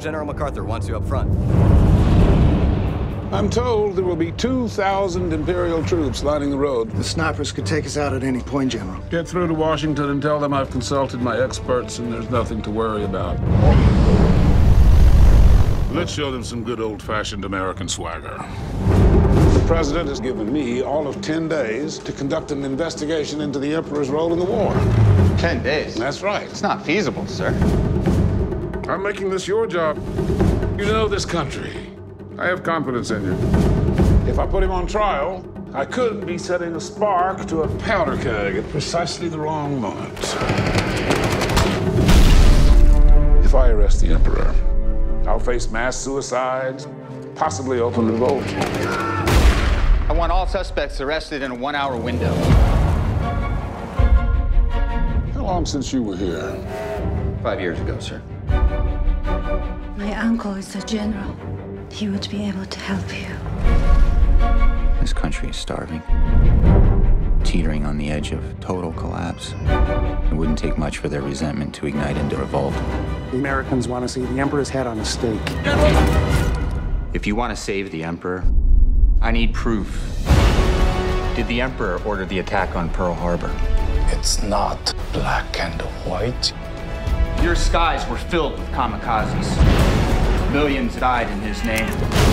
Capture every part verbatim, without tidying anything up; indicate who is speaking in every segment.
Speaker 1: General MacArthur wants you up front.
Speaker 2: I'm told there will be two thousand Imperial troops lining the road.
Speaker 3: The snipers could take us out at any point, General.
Speaker 2: Get through to Washington and tell them I've consulted my experts and there's nothing to worry about. Let's show them some good old-fashioned American swagger. The president has given me all of ten days to conduct an investigation into the Emperor's role in the war.
Speaker 4: Ten days?
Speaker 2: That's right.
Speaker 4: It's not feasible, sir.
Speaker 2: I'm making this your job. You know this country. I have confidence in you. If I put him on trial, I could be setting a spark to a powder keg at precisely the wrong moment. If I arrest the Emperor, I'll face mass suicides, possibly open revolt.
Speaker 4: I want all suspects arrested in a one-hour window.
Speaker 2: How long since you were here?
Speaker 4: Five years ago, sir.
Speaker 5: My uncle is a general. He would be able to help you.
Speaker 6: This country is starving, teetering on the edge of total collapse. It wouldn't take much for their resentment to ignite into revolt.
Speaker 7: The Americans want to see the Emperor's head on a stake.
Speaker 4: If you want to save the Emperor, I need proof. Did the Emperor order the attack on Pearl Harbor?
Speaker 8: It's not black and white.
Speaker 4: Your skies were filled with kamikazes. Millions died in his name.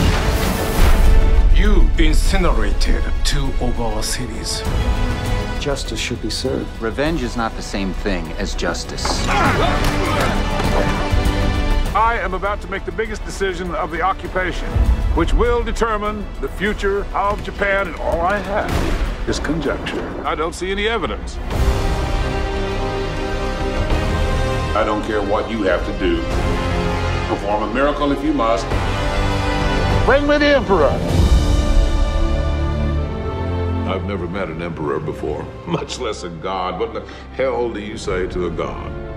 Speaker 8: You incinerated two of our cities.
Speaker 7: Justice should be served.
Speaker 6: Revenge is not the same thing as justice.
Speaker 2: I am about to make the biggest decision of the occupation, which will determine the future of Japan, and all I have is conjecture. I don't see any evidence. I don't care what you have to do. Perform a miracle if you must. Bring me the Emperor! I've never met an emperor before, much less a god. What the hell do you say to a god?